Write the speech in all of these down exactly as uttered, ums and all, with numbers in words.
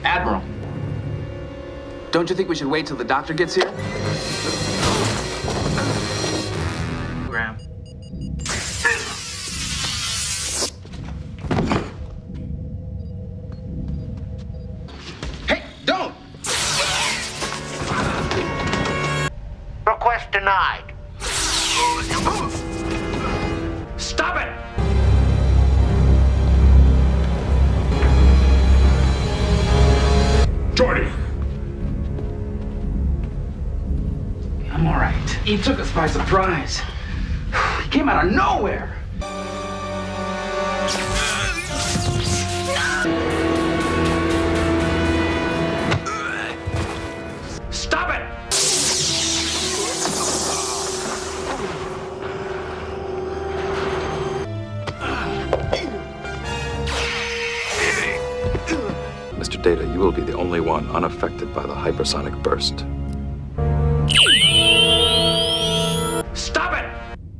Admiral, don't you think we should wait till the doctor gets here? Graham. Hey, don't! Request denied. Stop it! Geordi! I'm all right. He took us by surprise. He came out of nowhere. Stop it! Mister Data, you will be the only one unaffected by the hypersonic burst. Stop it!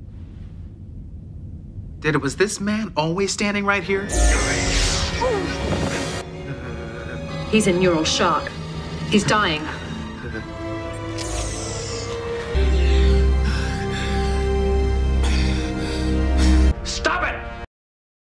Data, was this man always standing right here? He's in neural shock. He's dying.